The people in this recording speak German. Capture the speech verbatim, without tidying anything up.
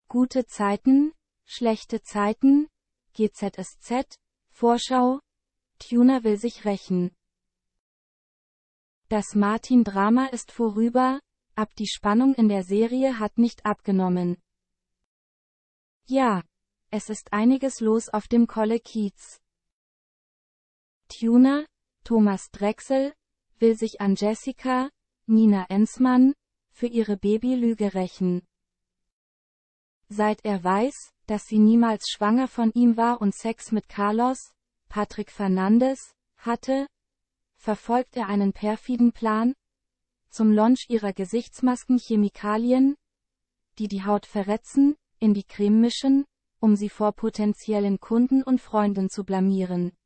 Gute Zeiten, schlechte Zeiten, G Z S Z, Vorschau, Tuna will sich rächen. Das Martin-Drama ist vorüber, aber die Spannung in der Serie hat nicht abgenommen. Ja, es ist einiges los auf dem Kolle-Kiez. Tuna, Thomas Drechsel, will sich an Jessica, Nina Enzmann, für ihre Babylüge rächen. Seit er weiß, dass sie niemals schwanger von ihm war und Sex mit Carlos, Patrick Fernandes, hatte, verfolgt er einen perfiden Plan. Zum Launch ihrer Gesichtsmasken Chemikalien, die die Haut verrätzen, in die Creme mischen, um sie vor potenziellen Kunden und Freunden zu blamieren.